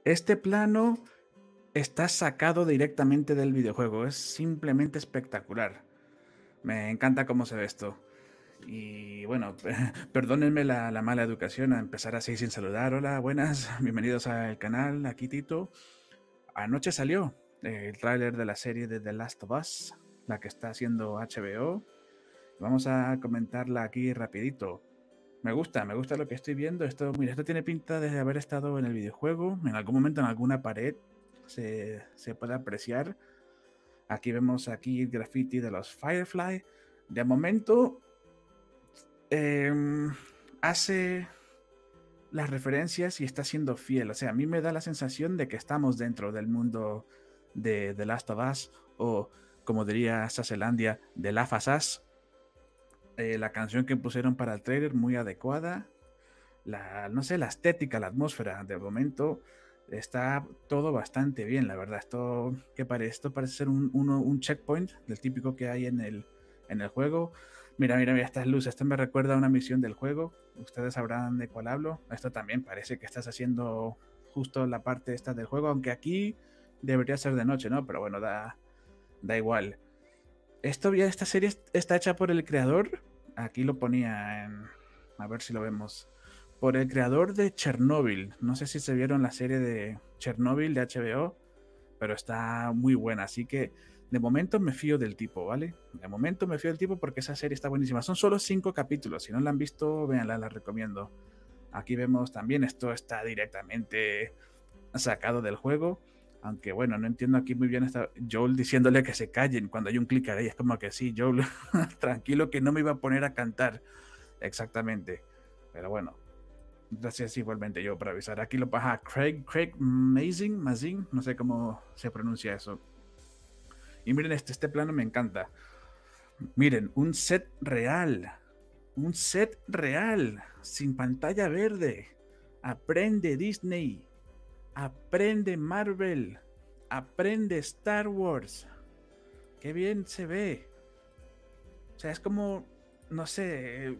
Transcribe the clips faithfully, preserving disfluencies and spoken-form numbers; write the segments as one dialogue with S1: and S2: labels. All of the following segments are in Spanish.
S1: Este plano está sacado directamente del videojuego. Es simplemente espectacular. Me encanta cómo se ve esto. Y bueno, perdónenme la, la mala educación a empezar así sin saludar. Hola, buenas, bienvenidos al canal, aquí Tito. Anoche salió el tráiler de la serie de The Last of Us, la que está haciendo H B O. Vamos a comentarla aquí rapidito. Me gusta, me gusta lo que estoy viendo. Esto, mira, esto tiene pinta de haber estado en el videojuego. En algún momento en alguna pared se, se puede apreciar. Aquí vemos aquí el graffiti de los Firefly. De momento eh, hace las referencias y está siendo fiel. O sea, a mí me da la sensación de que estamos dentro del mundo de The Last of Us, o como diría Sazelandia, de Last of Us. Eh, la canción que pusieron para el trailer muy adecuada. La, no sé, la estética, la atmósfera, de momento está todo bastante bien, la verdad. Esto, ¿qué parece? Esto parece ser un, uno, un checkpoint del típico que hay en el, en el juego. Mira, mira, mira estas luces. Esto me recuerda a una misión del juego. Ustedes sabrán de cuál hablo. Esto también parece que estás haciendo justo la parte esta del juego, aunque aquí debería ser de noche, ¿no? Pero bueno, da, da igual. Esto, esta serie está hecha por el creador. Aquí lo ponía en... A ver si lo vemos. Por el creador de Chernobyl. No sé si se vieron la serie de Chernobyl de H B O, pero está muy buena. Así que de momento me fío del tipo, ¿vale? De momento me fío del tipo porque esa serie está buenísima. Son solo cinco capítulos. Si no la han visto, véanla, la recomiendo. Aquí vemos también, esto está directamente sacado del juego. Aunque bueno, no entiendo aquí muy bien esta Joel diciéndole que se callen cuando hay un clic ahí. Es como que sí, Joel, tranquilo que no me iba a poner a cantar. Exactamente. Pero bueno, gracias igualmente yo por avisar. Aquí lo pasa Craig, Craig Mazin, Mazin, no sé cómo se pronuncia eso. Y miren este, este plano me encanta. Miren, un set real. Un set real, sin pantalla verde. Aprende Disney. Aprende Marvel. Aprende Star Wars. Qué bien se ve. O sea, es como, no sé,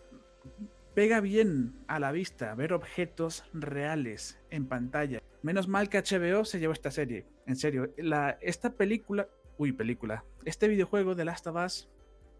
S1: pega bien a la vista ver objetos reales en pantalla. Menos mal que H B O se llevó esta serie. En serio, la, esta película, uy, película, este videojuego de Last of Us,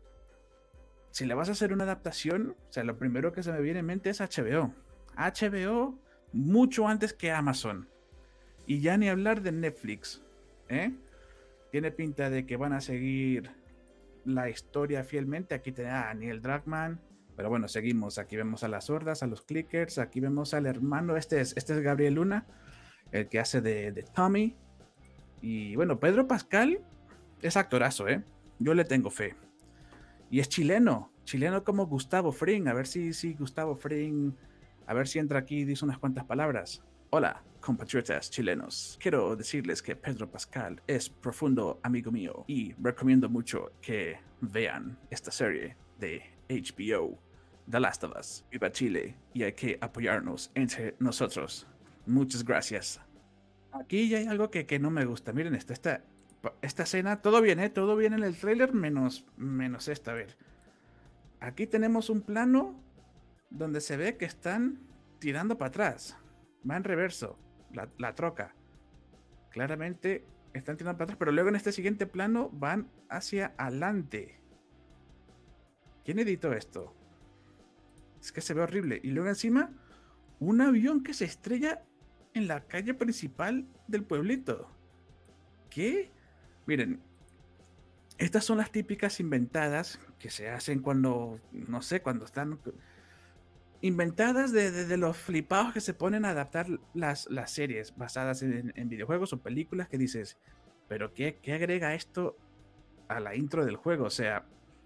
S1: si le vas a hacer una adaptación, o sea, lo primero que se me viene en mente es H B O. H B O mucho antes que Amazon. Y ya ni hablar de Netflix. ¿eh? Tiene pinta de que van a seguir la historia fielmente. Aquí tenemos a Neil Druckmann. Pero bueno, seguimos. Aquí vemos a las sordas, a los clickers. Aquí vemos al hermano. Este es, este es Gabriel Luna, el que hace de, de Tommy. Y bueno, Pedro Pascal es actorazo, ¿eh? Yo le tengo fe. Y es chileno. Chileno como Gustavo Fring. A ver si, si Gustavo Fring. A ver si entra aquí y dice unas cuantas palabras. Hola, compatriotas chilenos. Quiero decirles que Pedro Pascal es profundo amigo mío y recomiendo mucho que vean esta serie de H B O, The Last of Us. Viva Chile y hay que apoyarnos entre nosotros. Muchas gracias. Aquí ya hay algo que, que no me gusta. Miren esto, esta, esta escena, todo bien, ¿eh? Todo bien en el tráiler, menos, menos esta. A ver, aquí tenemos un plano donde se ve que están tirando para atrás. Va en reverso, la, la troca. Claramente están tirando para atrás, pero luego en este siguiente plano van hacia adelante. ¿Quién editó esto? Es que se ve horrible. Y luego encima, un avión que se estrella en la calle principal del pueblito. ¿Qué? Miren, estas son las típicas inventadas que se hacen cuando, no sé, cuando están inventadas de, de, de los flipados que se ponen a adaptar las, las series basadas en, en videojuegos o películas que dices, pero ¿qué, ¿qué agrega esto a la intro del juego? O sea,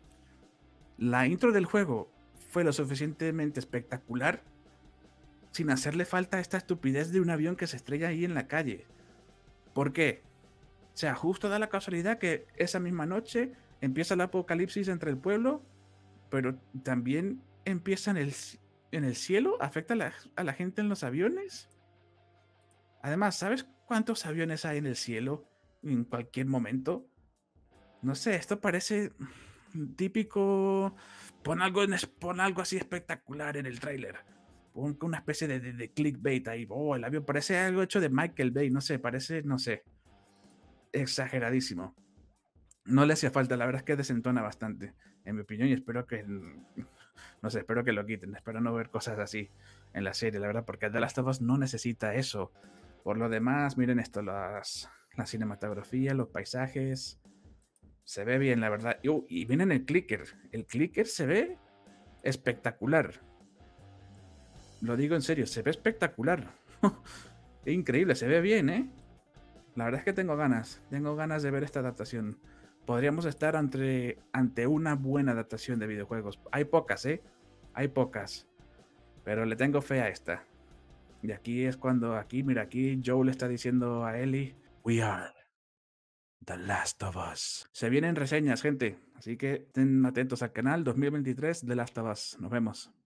S1: la intro del juego fue lo suficientemente espectacular sin hacerle falta esta estupidez de un avión que se estrella ahí en la calle. ¿Por qué? O sea, justo da la casualidad que esa misma noche empieza el apocalipsis entre el pueblo, pero también empieza en el, en el cielo, afecta a la, a la gente en los aviones. Además, ¿sabes cuántos aviones hay en el cielo en cualquier momento? No sé, esto parece típico. Pon algo, en, pon algo así espectacular en el tráiler. un- una especie de, de- de clickbait ahí. Oh, el avión parece algo hecho de Michael Bay, no sé, parece, no sé, exageradísimo. No le hacía falta, la verdad es que desentona bastante, en mi opinión, y espero que, no sé, espero que lo quiten, espero no ver cosas así en la serie, la verdad, porque The Last of Us no necesita eso. Por lo demás, miren esto, las, la cinematografía, los paisajes, se ve bien, la verdad. Y, uh, y miren el clicker, el clicker se ve espectacular. Lo digo en serio, se ve espectacular. Es increíble, se ve bien, ¿eh? La verdad es que tengo ganas, tengo ganas de ver esta adaptación. Podríamos estar ante, ante una buena adaptación de videojuegos. Hay pocas, ¿eh? Hay pocas. Pero le tengo fe a esta. Y aquí es cuando, aquí, mira, aquí Joe le está diciendo a Ellie, We are The Last of Us. Se vienen reseñas, gente. Así que estén atentos al canal dos mil veintitrés The Last of Us. Nos vemos.